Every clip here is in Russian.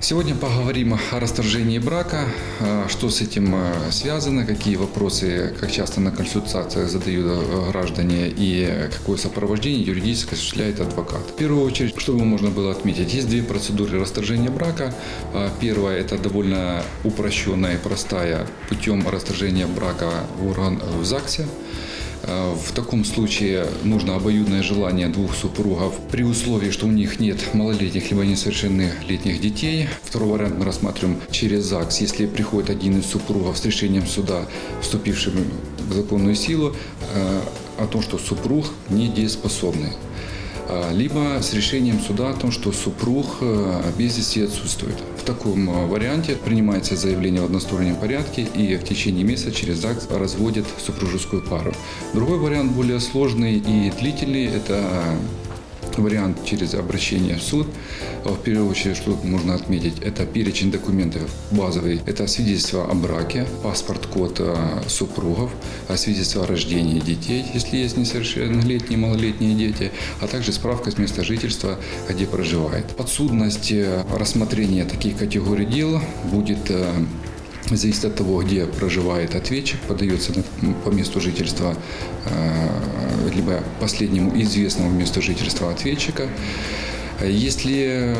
Сегодня поговорим о расторжении брака, что с этим связано, какие вопросы, как часто на консультациях задают граждане и какое сопровождение юридическое осуществляет адвокат. В первую очередь, чтобы можно было отметить, есть две процедуры расторжения брака. Первая – это довольно упрощенная и простая путем расторжения брака в ЗАГСе. В таком случае нужно обоюдное желание двух супругов при условии, что у них нет малолетних либо несовершеннолетних детей. Второй вариант мы рассматриваем через ЗАГС, если приходит один из супругов с решением суда, вступившим в законную силу, о том, что супруг недееспособный. Либо с решением суда о том, что супруг без вести отсутствует. В таком варианте принимается заявление в одностороннем порядке и в течение месяца через ЗАГС разводят супружескую пару. Другой вариант, более сложный и длительный, это вариант через обращение в суд. В первую очередь, что можно отметить, это перечень документов базовый. Это свидетельство о браке, паспорт-код супругов, свидетельство о рождении детей, если есть несовершеннолетние, малолетние дети, а также справка с места жительства, где проживает. Подсудность рассмотрения таких категорий дел будет зависит от того, где проживает ответчик, подается по месту жительства, либо последнему известному месту жительства ответчика. Если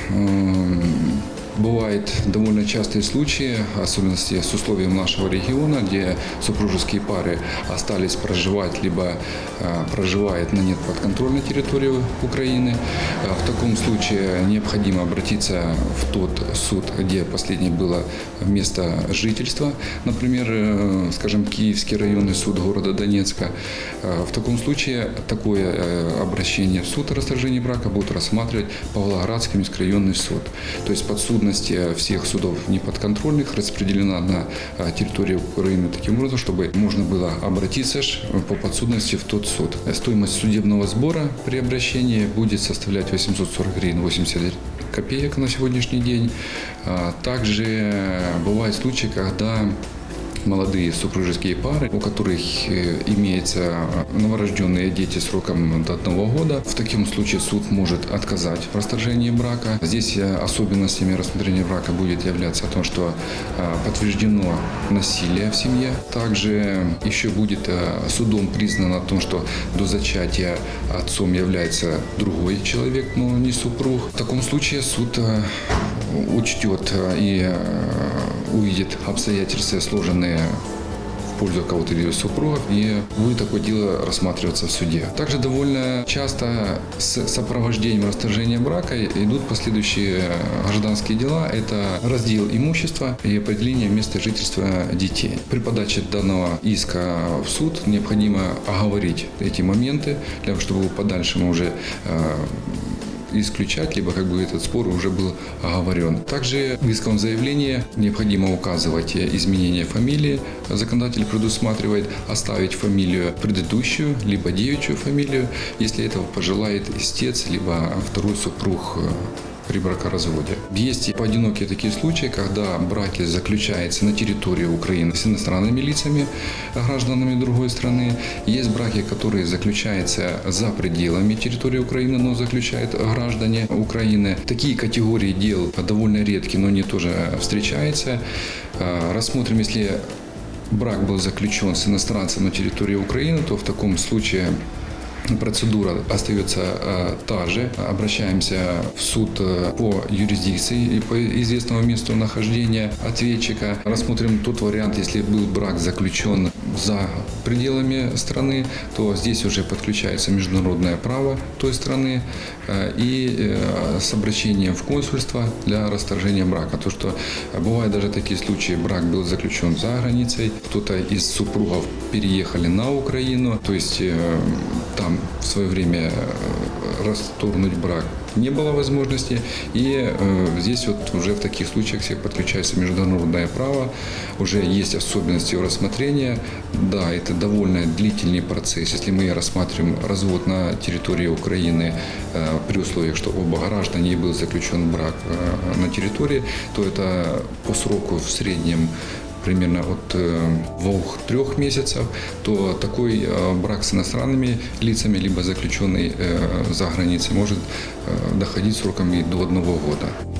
бывают довольно частые случаи, особенности с условием нашего региона, где супружеские пары остались проживать, либо проживают на неподконтрольной территории Украины. В таком случае необходимо обратиться в тот суд, где последнее было место жительства, например, скажем, Киевский районный суд города Донецка. В таком случае такое обращение в суд о расторжении брака будет рассматривать Павлоградский міськрайонний суд. То есть подсудность всех судов неподконтрольных распределена на территории Украины таким образом, чтобы можно было обратиться по подсудности в тот суд. Стоимость судебного сбора при обращении будет составлять 840 гривен 80 копеек на сегодняшний день. Также бывают случаи, когда молодые супружеские пары, у которых имеются новорожденные дети сроком до 1 года. В таком случае суд может отказать в расторжении брака. Здесь особенностями рассмотрения брака будет являться то, что подтверждено насилие в семье. Также еще будет судом признано о том, что до зачатия отцом является другой человек, но не супруг. В таком случае суд учтет и увидит обстоятельства, сложенные в пользу кого-то из супругов, и будет такое дело рассматриваться в суде. Также довольно часто с сопровождением расторжения брака идут последующие гражданские дела. Это раздел имущества и определение места жительства детей. При подаче данного иска в суд необходимо оговорить эти моменты, для того, чтобы в подальшем уже исключать, либо этот спор уже был оговорен. Также в исковом заявлении необходимо указывать изменение фамилии. Законодатель предусматривает оставить фамилию предыдущую, либо девичью фамилию, если этого пожелает истец, либо второй супруг при бракоразводе. Есть поодинокие такие случаи, когда браки заключаются на территории Украины с иностранными лицами, гражданами другой страны. Есть браки, которые заключаются за пределами территории Украины, но заключают граждане Украины. Такие категории дел довольно редки, но они тоже встречаются. Рассмотрим, если брак был заключен с иностранцем на территории Украины, то в таком случае процедура остается та же. Обращаемся в суд по юрисдикции и по известному месту нахождения ответчика. Рассмотрим тот вариант, если был брак заключен за пределами страны, то здесь уже подключается международное право той страны и с обращением в консульство для расторжения брака. То, что бывают даже такие случаи, брак был заключен за границей, кто-то из супругов переехали на Украину, то есть там в свое время расторгнуть брак не было возможности, и здесь уже в таких случаях всех подключается международное право, уже есть особенности рассмотрения. Да, это довольно длительный процесс. Если мы рассматриваем развод на территории Украины при условии, что оба граждане и был заключен брак на территории, то это по сроку в среднем примерно от 2-3 месяцев, то такой брак с иностранными лицами, либо заключенный за границей, может доходить сроком и до 1 года.